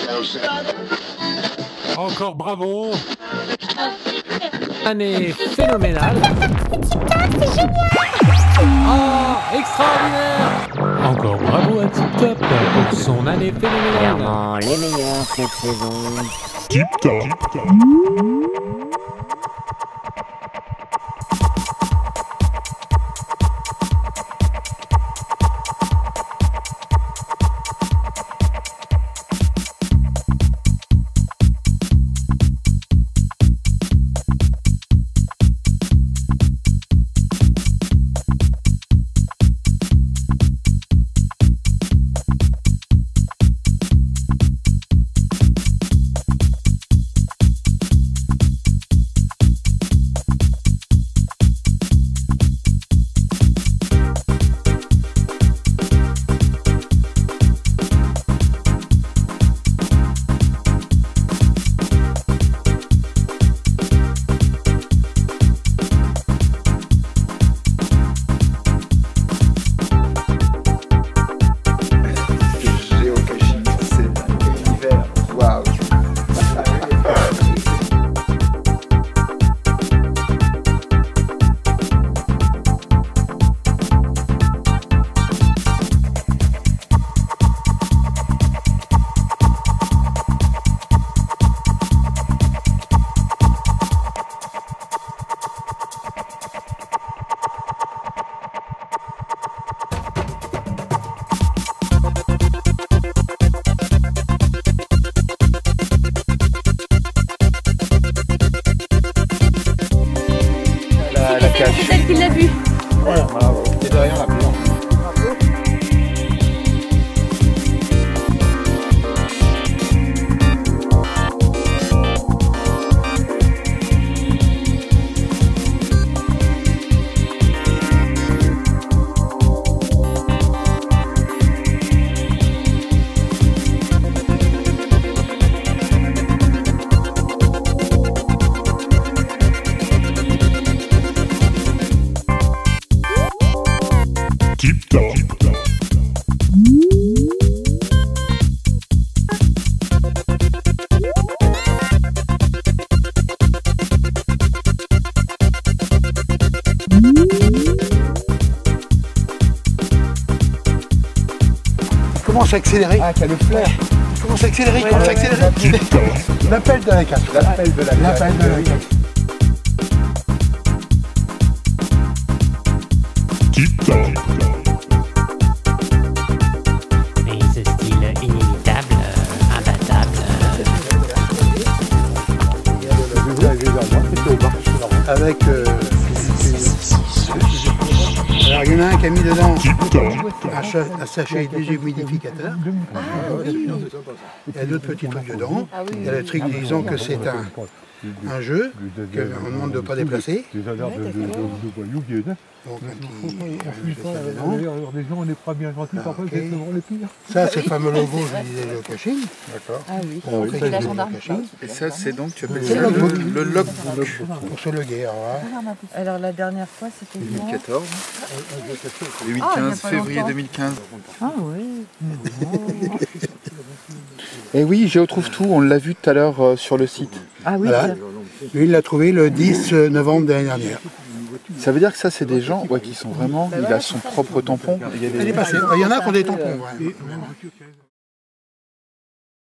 Encore bravo. Année phénoménale. C'est génial. Ah, extraordinaire. Encore bravo à Tip Top pour son année phénoménale. Clairement les meilleurs cette saison. Tip Top. C'est elle qui l'a vu. Voilà, bravo. C'est de rien, la plus. Tip Top. Commence à accélérer. Ah, t'as le flair. Commence à accélérer, commence à accélérer. L'appel de la 4. L'appel de la 4. L'appel de la 4. Tip Top. Et ce style inimitable, imbattable. Avec. Alors, il y en a un qui a mis dedans un sachet déshumidificateur. Il y a d'autres petits trucs dedans. Il y a le truc disant que c'est un jeu qu'on demande de ne pas déplacer. Donc, un petit. Ça, c'est le fameux logo, je disais, le caching. D'accord. Ah oui. C'est la gendarme. Et ça, c'est donc, tu appelles C'est ça le logbook. le logbook. Pour se loguer. Alors la dernière fois c'était 2014. Le 8-15, pas février longtemps. 2015. Ah oui. Et oui, Géotrouve tout, on l'a vu tout à l'heure sur le site. Ah oui. Voilà. Lui, il l'a trouvé le 10 novembre de l'année dernière. Ça veut dire que ça, c'est des gens qui sont vraiment... Il a son propre tampon. Il est passé. Il y en a qui ont des tampons. Ouais.